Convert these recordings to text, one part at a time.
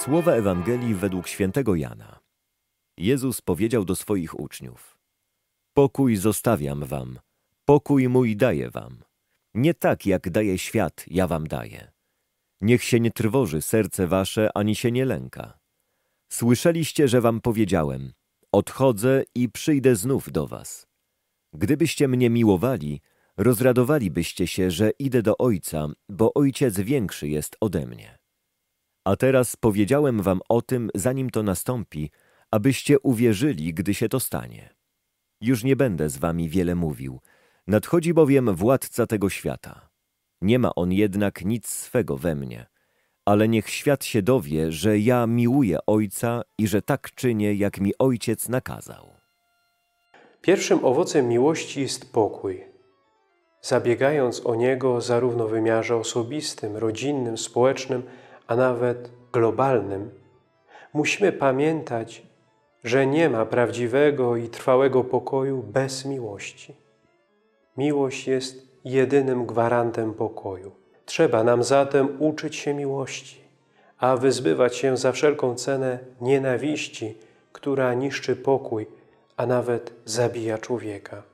Słowa Ewangelii według świętego Jana. Jezus powiedział do swoich uczniów: Pokój zostawiam wam, pokój mój daję wam. Nie tak, jak daje świat, ja wam daję. Niech się nie trwoży serce wasze, ani się nie lęka. Słyszeliście, że wam powiedziałem: odchodzę i przyjdę znów do was. Gdybyście mnie miłowali, rozradowalibyście się, że idę do Ojca, bo Ojciec większy jest ode mnie. A teraz powiedziałem wam o tym, zanim to nastąpi, abyście uwierzyli, gdy się to stanie. Już nie będę z wami wiele mówił, nadchodzi bowiem władca tego świata. Nie ma on jednak nic swego we mnie, ale niech świat się dowie, że ja miłuję Ojca i że tak czynię, jak mi Ojciec nakazał. Pierwszym owocem miłości jest pokój. Zabiegając o niego zarówno w wymiarze osobistym, rodzinnym, społecznym, a nawet globalnym, musimy pamiętać, że nie ma prawdziwego i trwałego pokoju bez miłości. Miłość jest jedynym gwarantem pokoju. Trzeba nam zatem uczyć się miłości, a wyzbywać się za wszelką cenę nienawiści, która niszczy pokój, a nawet zabija człowieka.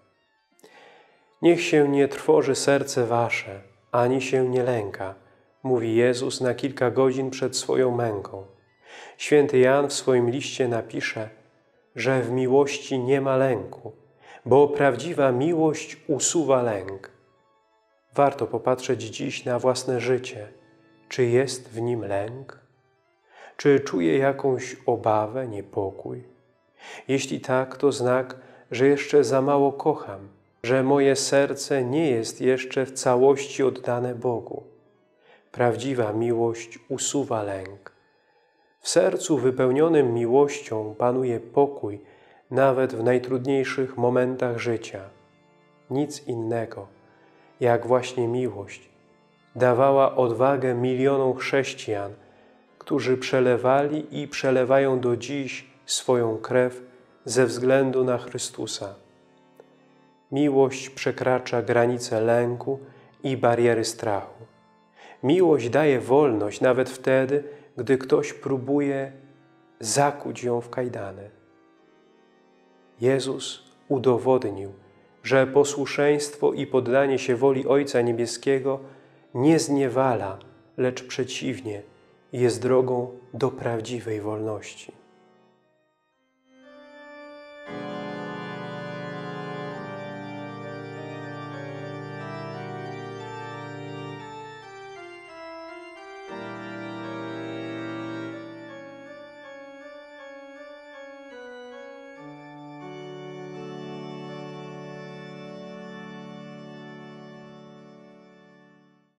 Niech się nie trwoży serce wasze, ani się nie lęka, mówi Jezus na kilka godzin przed swoją męką. Święty Jan w swoim liście napisze, że w miłości nie ma lęku, bo prawdziwa miłość usuwa lęk. Warto popatrzeć dziś na własne życie. Czy jest w nim lęk? Czy czuję jakąś obawę, niepokój? Jeśli tak, to znak, że jeszcze za mało kocham, że moje serce nie jest jeszcze w całości oddane Bogu. Prawdziwa miłość usuwa lęk. W sercu wypełnionym miłością panuje pokój, nawet w najtrudniejszych momentach życia. Nic innego, jak właśnie miłość, dawała odwagę milionom chrześcijan, którzy przelewali i przelewają do dziś swoją krew ze względu na Chrystusa. Miłość przekracza granice lęku i bariery strachu. Miłość daje wolność nawet wtedy, gdy ktoś próbuje zakuć ją w kajdany. Jezus udowodnił, że posłuszeństwo i poddanie się woli Ojca Niebieskiego nie zniewala, lecz przeciwnie, jest drogą do prawdziwej wolności.